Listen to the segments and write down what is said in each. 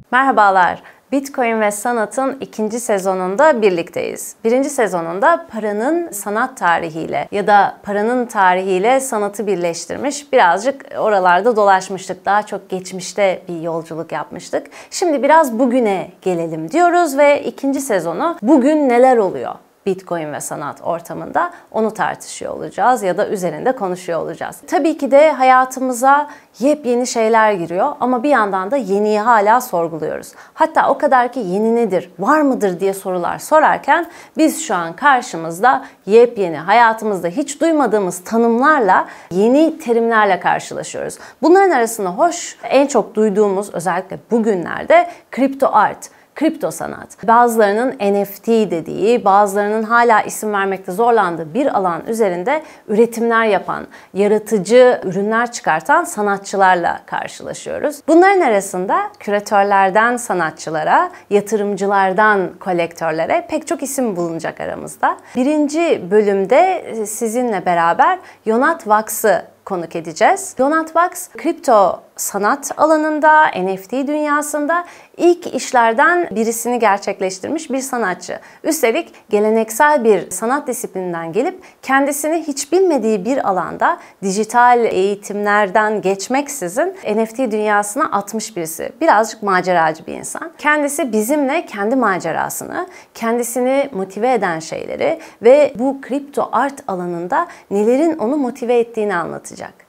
Merhabalar. Bitcoin ve Sanat'ın ikinci sezonunda birlikteyiz. Birinci sezonunda paranın sanat tarihiyle ya da paranın tarihiyle sanatı birleştirmiş, birazcık oralarda dolaşmıştık. Daha çok geçmişte bir yolculuk yapmıştık. Şimdi biraz bugüne gelelim diyoruz ve ikinci sezonu bugün neler oluyor Bitcoin ve sanat ortamında onu tartışıyor olacağız ya da üzerinde konuşuyor olacağız. Tabii ki de hayatımıza yepyeni şeyler giriyor ama bir yandan da yeniyi hala sorguluyoruz. Hatta o kadar ki yeni nedir, var mıdır diye sorular sorarken biz şu an karşımızda yepyeni, hayatımızda hiç duymadığımız tanımlarla, yeni terimlerle karşılaşıyoruz. Bunların arasında en çok duyduğumuz özellikle bugünlerde kripto art, kripto sanat, bazılarının NFT dediği, bazılarının hala isim vermekte zorlandığı bir alan üzerinde üretimler yapan, yaratıcı ürünler çıkartan sanatçılarla karşılaşıyoruz. Bunların arasında küratörlerden sanatçılara, yatırımcılardan kolektörlere pek çok isim bulunacak aramızda. Birinci bölümde sizinle beraber Yonat Vax'ı konuk edeceğiz. Yonat Vax, kripto sanat alanında, NFT dünyasında ilk işlerden birisini gerçekleştirmiş bir sanatçı. Üstelik geleneksel bir sanat disiplininden gelip kendisini hiç bilmediği bir alanda dijital eğitimlerden geçmeksizin NFT dünyasına atmış birisi. Birazcık maceracı bir insan. Kendisi bizimle kendi macerasını, kendisini motive eden şeyleri ve bu kripto art alanında nelerin onu motive ettiğini anlatacak.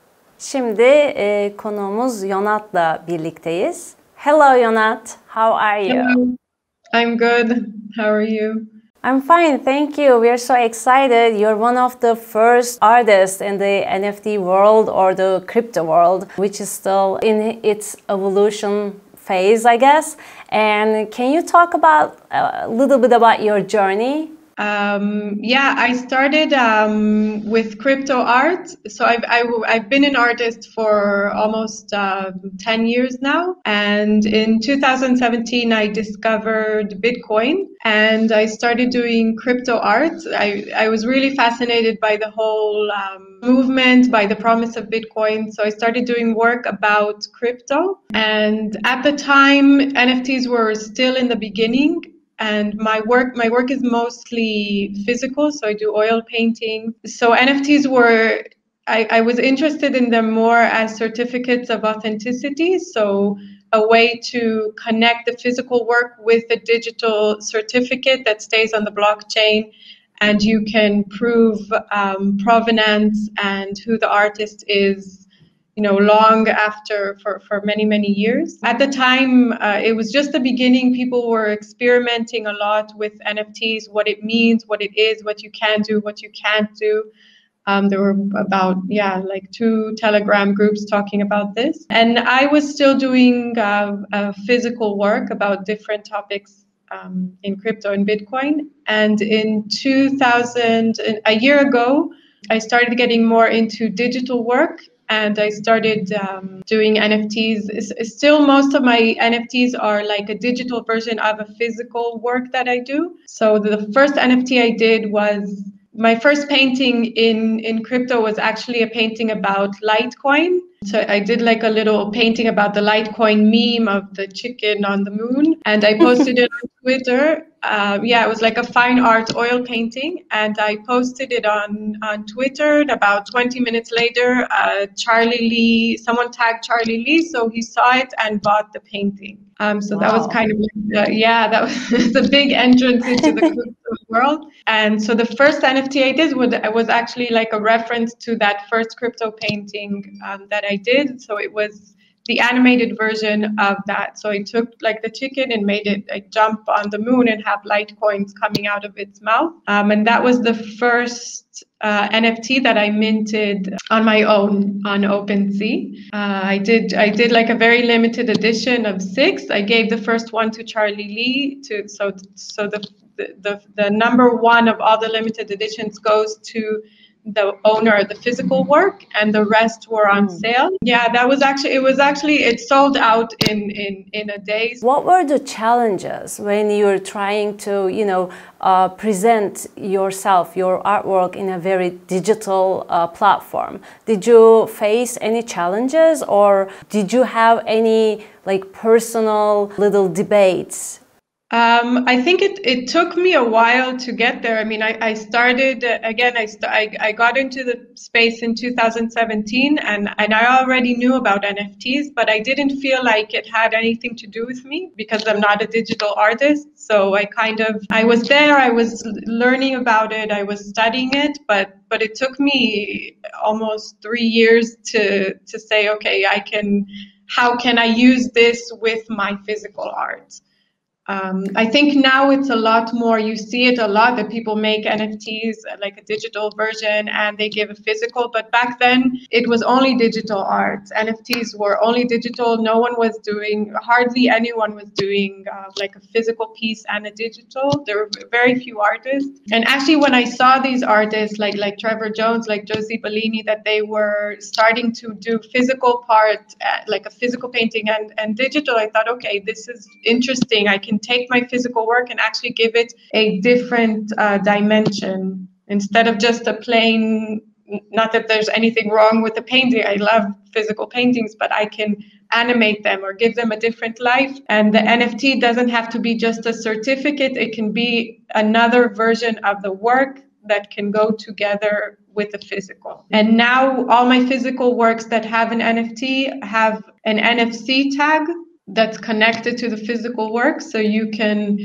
Şimdi konuğumuz Yonat'la birlikteyiz. Hello Yonat, how are you? Hello, I'm good. How are you? I'm fine, thank you. We are so excited. You're one of the first artists in the NFT world or the crypto world, which is still in its evolution phase, I guess. And can you talk about a little bit about your journey? Yeah, I started with crypto art. So I've been an artist for almost 10 years now. And in 2017, I discovered Bitcoin and I started doing crypto art. I was really fascinated by the whole movement, by the promise of Bitcoin. So I started doing work about crypto. And at the time, NFTs were still in the beginning. And my work is mostly physical, so I do oil painting. So NFTs I was interested in them more as certificates of authenticity. So a way to connect the physical work with a digital certificate that stays on the blockchain, and you can prove provenance and who the artist is, long after for many, many years. At the time, it was just the beginning. People were experimenting a lot with NFTs, what it means, what it is, what you can do, what you can't do. There were about, like 2 Telegram groups talking about this. And I was still doing physical work about different topics in crypto and Bitcoin. And in 2000, a year ago, I started getting more into digital work. And I started doing NFTs. Still, most of my NFTs are like a digital version of a physical work that I do. So the first NFT I did was, my first painting in crypto was actually a painting about Litecoin. So I did like a little painting about the Litecoin meme of the chicken on the moon. And I posted it on Twitter. It was like a fine art oil painting. And I posted it on Twitter. And about 20 minutes later, someone tagged Charlie Lee. So he saw it and bought the painting. So that was kind of, that was a big entrance into the crypto world. And so the first NFT I did was actually like a reference to that first crypto painting that I did. So it was the animated version of that. So I took like the chicken and made it like jump on the moon and have Litecoins coming out of its mouth. And that was the first NFT that I minted on my own on OpenSea. I did like a very limited edition of 6. I gave the first one to Charlie Lee so the number 1 of all the limited editions goes to the owner of the physical work, and the rest were on sale. Yeah, that was actually it sold out in a day. What were the challenges when you were trying to, present yourself, your artwork in a very digital platform? Did you face any challenges, or did you have any like personal little debates? I think it took me a while to get there. I mean, I started again. I got into the space in 2017, and I already knew about NFTs, but I didn't feel like it had anything to do with me because I'm not a digital artist. So I was there. I was learning about it. I was studying it, but it took me almost 3 years to say, okay, how can I use this with my physical art? I think now it's a lot more, you see it a lot that people make NFTs like a digital version and they give a physical, but back then it was only digital art. NFTs were only digital. Hardly anyone was doing like a physical piece and a digital. There were very few artists. And actually when I saw these artists like Trevor Jones, like Josie Bellini, that they were starting to do physical part, like a physical painting and digital, I thought, okay, this is interesting. I can take my physical work and actually give it a different dimension instead of just a plain, not that there's anything wrong with the painting. I love physical paintings, but I can animate them or give them a different life. And the NFT doesn't have to be just a certificate. It can be another version of the work that can go together with the physical. And now all my physical works that have an NFT have an NFC tag that's connected to the physical work, so you can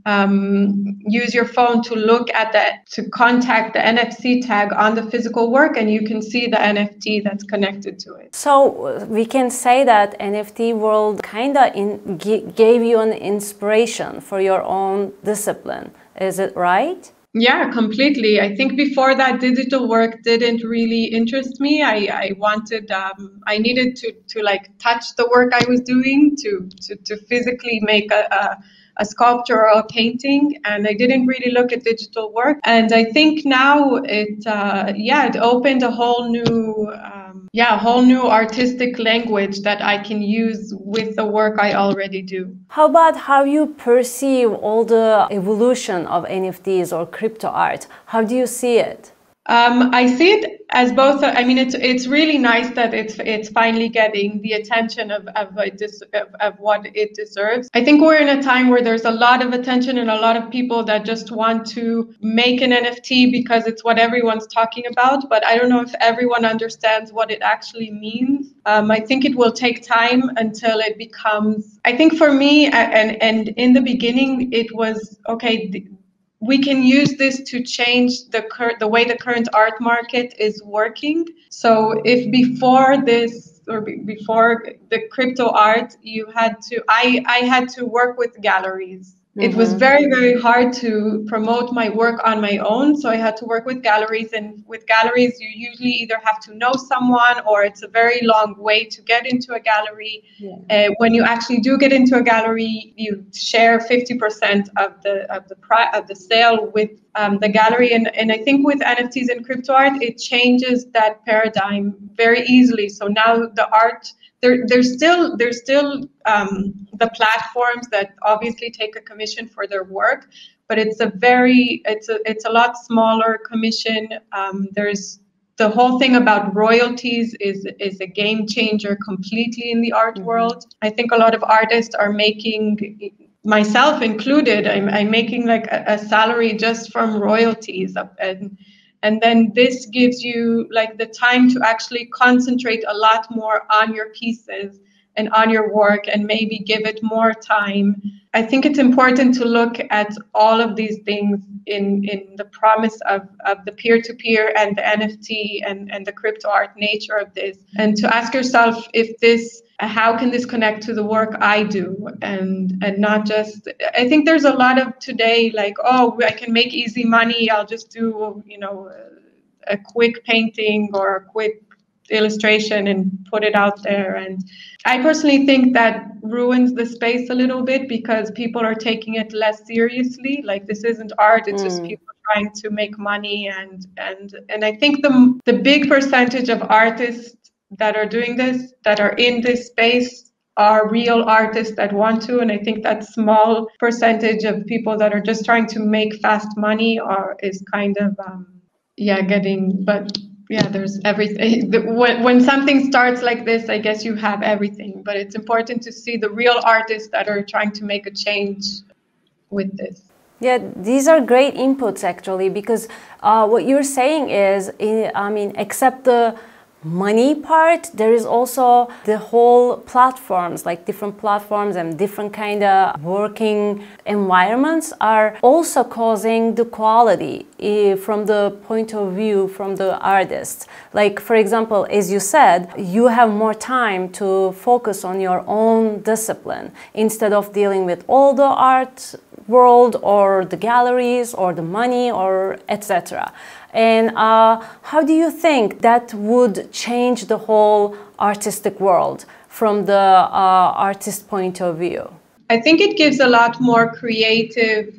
use your phone to look at to contact the NFC tag on the physical work, and you can see the NFT that's connected to it. So we can say that NFT world kind of gave you an inspiration for your own discipline. Is it right? Yeah, completely. I think before that, digital work didn't really interest me. I needed to like touch the work I was doing to physically make a sculpture or a painting, and I didn't really look at digital work. And I think now it opened a whole new artistic language that I can use with the work I already do. How about how you perceive all the evolution of NFTs or crypto art? How do you see it? I see it as both. I mean, it's really nice that it's finally getting the attention of what it deserves. I think we're in a time where there's a lot of attention and a lot of people that just want to make an NFT because it's what everyone's talking about. But I don't know if everyone understands what it actually means. I think it will take time until it becomes. I think for me, and in the beginning, it was okay. We can use this to change the way the current art market is working. So if before this or before the crypto art, I had to work with galleries. It was very, very hard to promote my work on my own. So I had to work with galleries, and with galleries, you usually either have to know someone or it's a very long way to get into a gallery. Yeah. When you actually do get into a gallery, you share 50% of the sale with the gallery. And I think with NFTs and crypto art, it changes that paradigm very easily. So now the art, there's still the platforms that obviously take a commission for their work, but it's a lot smaller commission. There's the whole thing about royalties is a game changer completely in the art world. I think a lot of artists are making, myself included, I'm making like a salary just from royalties, and then this gives you like the time to actually concentrate a lot more on your pieces and on your work and maybe give it more time. I think it's important to look at all of these things in the promise of the peer-to-peer and the NFT and the crypto art nature of this, and to ask yourself how can this connect to the work I do, and not just, I think there's a lot of today like, oh, I can make easy money, I'll just do, a quick painting or a quick illustration and put it out there. And I personally think that ruins the space a little bit because people are taking it less seriously. Like, this isn't art, it's just people trying to make money. And I think the big percentage of artists that are doing this, that are in this space, are real artists that want to. And I think that small percentage of people that are just trying to make fast money is kind of there's everything. When something starts like this, I guess you have everything. But it's important to see the real artists that are trying to make a change with this. Yeah, these are great inputs actually, because what you're saying is, except the money part, there is also the whole platforms, like different platforms and different kind of working environments are also causing the quality from the point of view from the artists. Like, for example, as you said, you have more time to focus on your own discipline instead of dealing with all the art world or the galleries or the money or etc. And how do you think that would change the whole artistic world from the artist point of view? I think it gives a lot more creative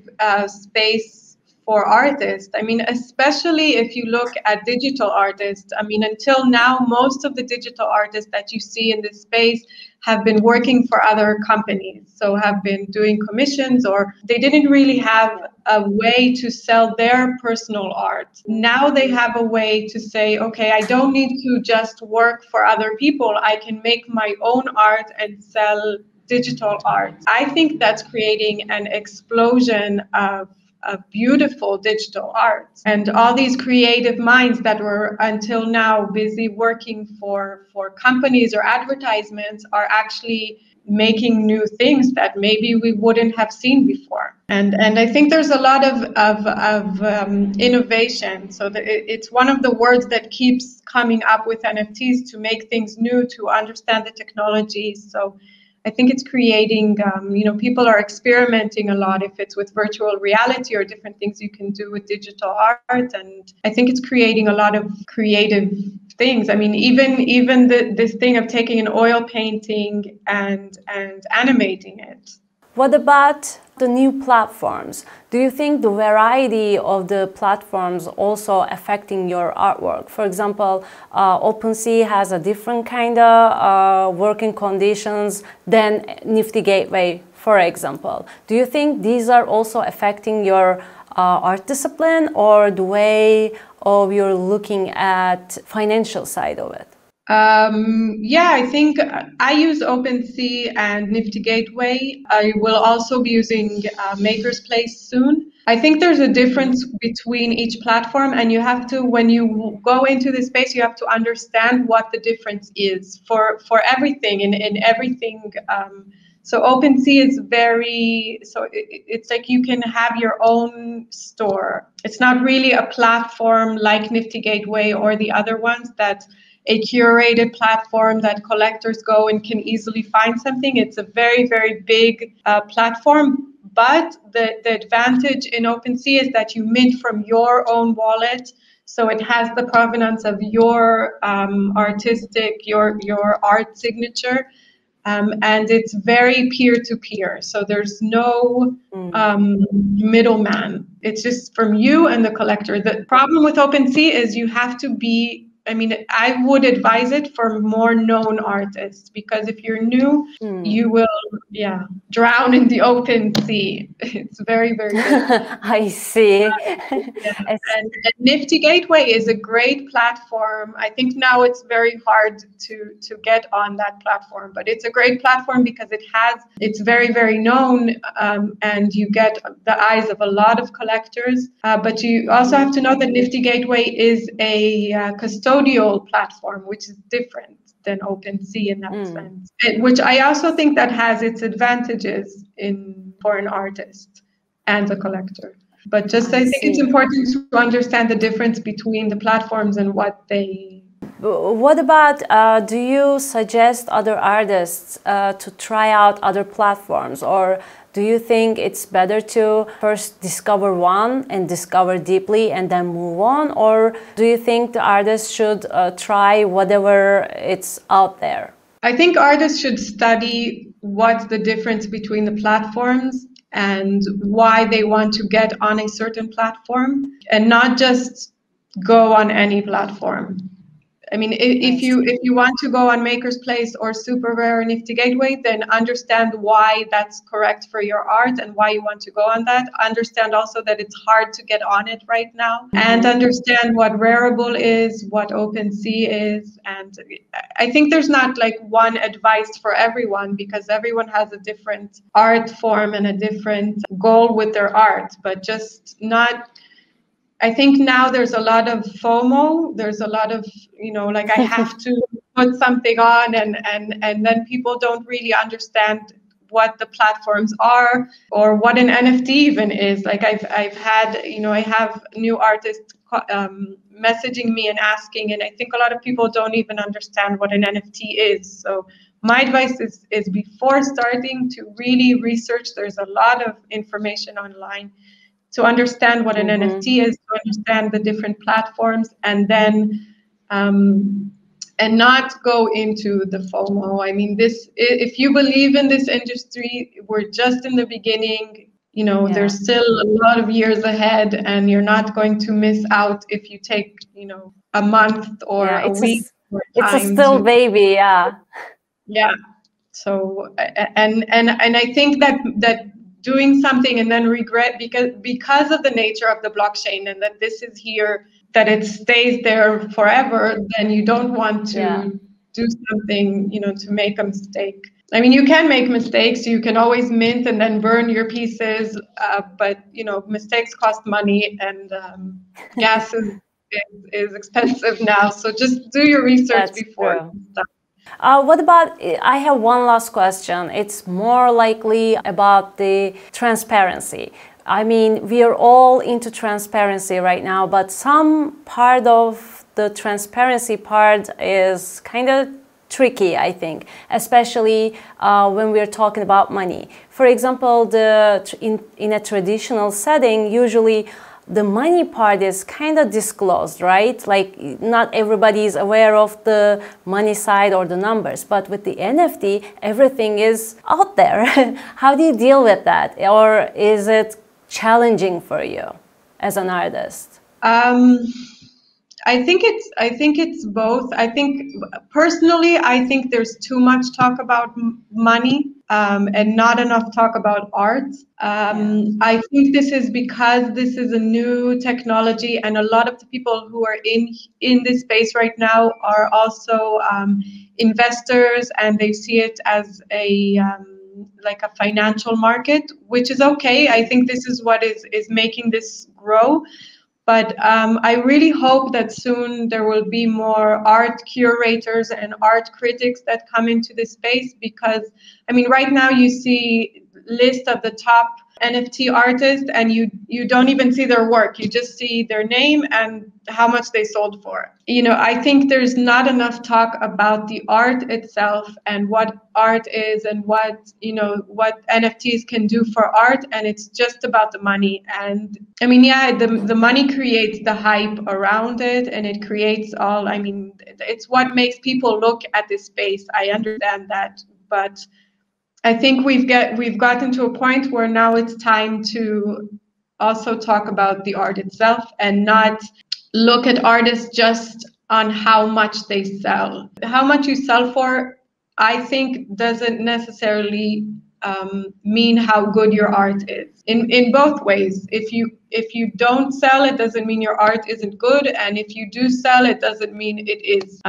space for artists. I mean, especially if you look at digital artists. I mean, until now, most of the digital artists that you see in this space have been working for other companies, so have been doing commissions, or they didn't really have a way to sell their personal art. Now they have a way to say, okay, I don't need to just work for other people. I can make my own art and sell digital art. I think that's creating an explosion of beautiful digital art, and all these creative minds that were until now busy working for companies or advertisements are actually making new things that maybe we wouldn't have seen before. And I think there's a lot of innovation. So it's one of the words that keeps coming up with NFTs, to make things new, to understand the technologies. So I think it's creating, people are experimenting a lot, if it's with virtual reality or different things you can do with digital art. And I think it's creating a lot of creative things. I mean, even this thing of taking an oil painting and animating it. What about the new platforms? Do you think the variety of the platforms also affecting your artwork? For example, OpenSea has a different kind of working conditions than Nifty Gateway, for example. Do you think these are also affecting your art discipline or the way of you're looking at financial side of it? I think I use OpenSea and Nifty Gateway. I will also be using Maker's Place soon. I think there's a difference between each platform, and you have to, when you go into the space, you have to understand what the difference is for everything in everything. So OpenSea is it's like you can have your own store. It's not really a platform like Nifty Gateway or the other ones that a curated platform that collectors go and can easily find something. It's a very, very big platform. But the advantage in OpenSea is that you mint from your own wallet. So it has the provenance of your your art signature. And it's very peer-to-peer. So there's no middleman. It's just from you and the collector. The problem with OpenSea is you have to be, I would advise it for more known artists, because if you're new, you will, drown in the open sea. It's very, very good. I see. And Nifty Gateway is a great platform. I think now it's very hard to get on that platform, but it's a great platform because it's very, very known, and you get the eyes of a lot of collectors. But you also have to know that Nifty Gateway is a custodial platform, which is different than OpenSea in that sense. Which I also think that has its advantages for an artist and a collector. But I think it's important to understand the difference between the platforms and what they What about, do you suggest other artists to try out other platforms, or do you think it's better to first discover one and discover deeply and then move on? Or do you think the artist should try whatever it's out there? I think artists should study what's the difference between the platforms and why they want to get on a certain platform, and not just go on any platform. I mean, if you want to go on Maker's Place or Super Rare or Nifty Gateway, then understand why that's correct for your art and why you want to go on that. Understand also that it's hard to get on it right now, and understand what Rarible is, what OpenSea is. And I think there's not like one advice for everyone, because everyone has a different art form and a different goal with their art, but just not. I think now there's a lot of FOMO. There's a lot of, like I have to put something on, and then people don't really understand what the platforms are or what an NFT even is. Like I've had, I have new artists messaging me and asking, and I think a lot of people don't even understand what an NFT is. So my advice is before starting to really research. There's a lot of information online to understand what an NFT is, to understand the different platforms, and then and not go into the FOMO. I mean, if you believe in this industry, we're just in the beginning. There's still a lot of years ahead, and you're not going to miss out if you take, a month or a week. It's still baby, yeah. Yeah. So and I think that doing something and then regret because of the nature of the blockchain and that this is here, that it stays there forever, then you don't want to do something, to make a mistake. I mean, you can make mistakes. You can always mint and then burn your pieces, but mistakes cost money, and gas is expensive now. So just do your research before you start. What about, I have one last question. It's more likely about the transparency. I mean, we are all into transparency right now, but some part of the transparency part is kind of tricky, I think, especially when we're talking about money. For example, in a traditional setting, usually the money part is kind of disclosed, right? Like not everybody is aware of the money side or the numbers, but with the NFT, everything is out there. How do you deal with that? Or is it challenging for you as an artist? I think it's both. I think personally, I think there's too much talk about money and not enough talk about art. I think this is because this is a new technology, and a lot of the people who are in this space right now are also investors, and they see it as a like a financial market, which is okay. I think this is what is making this grow. But I really hope that soon there will be more art curators and art critics that come into this space, because, I mean, right now you see list of the top NFT artists and you don't even see their work. You just see their name and how much they sold for. I think there's not enough talk about the art itself and what art is and what NFTs can do for art, and it's just about the money. And I mean, the money creates the hype around it, and it creates it's what makes people look at this space. I understand that, but I think we've gotten to a point where now it's time to also talk about the art itself and not look at artists just on how much they sell. How much you sell for, I think, doesn't necessarily mean how good your art is. In both ways, if you don't sell, it doesn't mean your art isn't good, and if you do sell, it doesn't mean it is.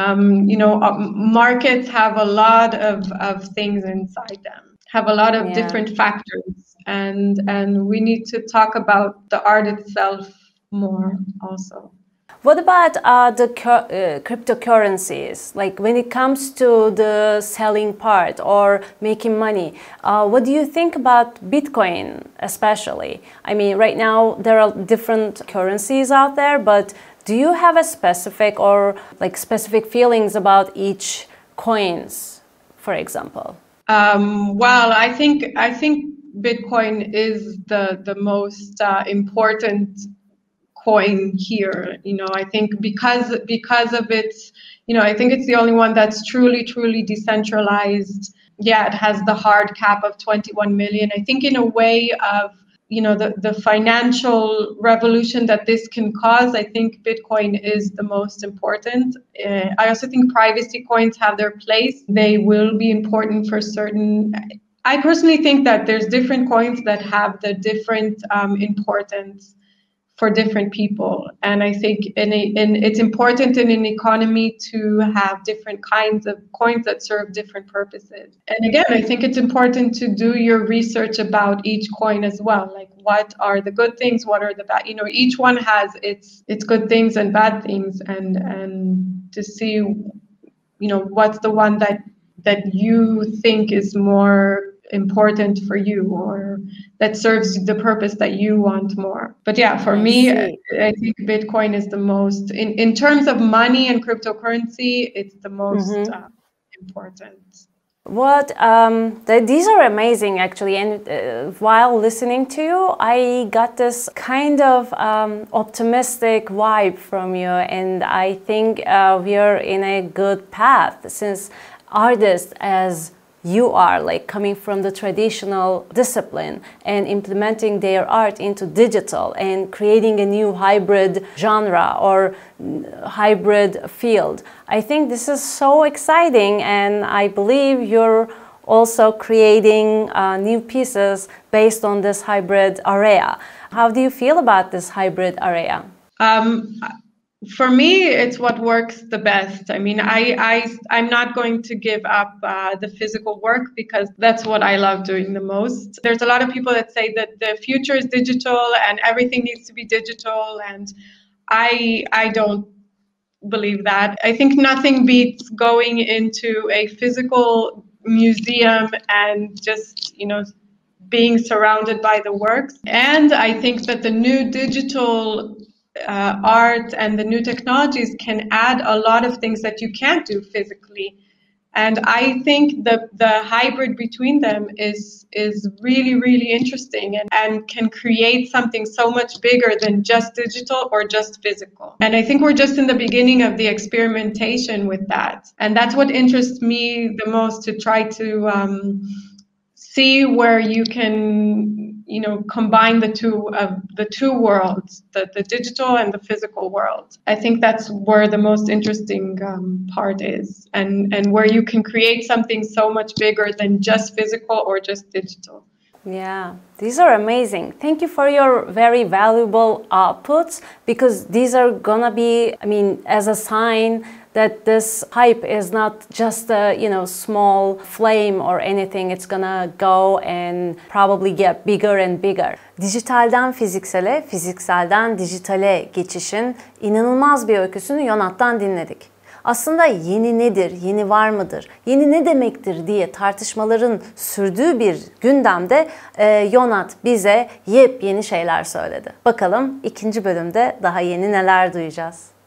Markets have a lot of things inside them, have a lot of different factors, and we need to talk about the art itself more also. What about the cryptocurrencies? Like when it comes to the selling part or making money, what do you think about Bitcoin especially? I mean, right now there are different currencies out there, but Do you have a specific or like specific feelings about each coins, for example? Well, I think Bitcoin is the most important coin here. I think because of its, I think it's the only one that's truly decentralized. Yeah, it has the hard cap of 21 million. I think in a way of the financial revolution that this can cause, I think Bitcoin is the most important. I also think privacy coins have their place. They will be important for certain. I personally think that there's different coins that have the different importance for different people. And I think it's important in an economy to have different kinds of coins that serve different purposes. And again, I think it's important to do your research about each coin as well. Like, what are the good things? What are the bad? Each one has its good things and bad things, and to see, what's the one that you think is more important for you, or that serves the purpose that you want more. But yeah, for me, I think Bitcoin is the most, in terms of money and cryptocurrency, it's the most important. These are amazing, actually. And while listening to you, I got this kind of optimistic vibe from you. And I think we are in a good path, since artists, as you are, like coming from the traditional discipline and implementing their art into digital and creating a new hybrid genre or hybrid field. I think this is so exciting, and I believe you're also creating new pieces based on this hybrid area. How do you feel about this hybrid area? For me, it's what works the best. I mean, I'm not going to give up the physical work, because that's what I love doing the most. There's a lot of people that say that the future is digital and everything needs to be digital, and I don't believe that. I think nothing beats going into a physical museum and just, being surrounded by the works. And I think that the new digital art and the new technologies can add a lot of things that you can't do physically. And I think the hybrid between them is really interesting, and can create something so much bigger than just digital or just physical. And I think we're just in the beginning of the experimentation with that. And that's what interests me the most, to try to see where you can combine the two worlds, the digital and the physical world. I think that's where the most interesting part is, and where you can create something so much bigger than just physical or just digital. Yeah, these are amazing. Thank you for your very valuable outputs, because these are gonna be, as a sign that this hype is not just a small flame or anything. It's gonna go and probably get bigger and bigger. Dijitalden fiziksele, fizikselden dijitale geçişin inanılmaz bir öyküsünü Yonat'tan dinledik. Aslında yeni nedir, yeni var mıdır, yeni ne demektir diye tartışmaların sürdüğü bir gündemde Yonat bize yepyeni şeyler söyledi. Bakalım ikinci bölümde daha yeni neler duyacağız.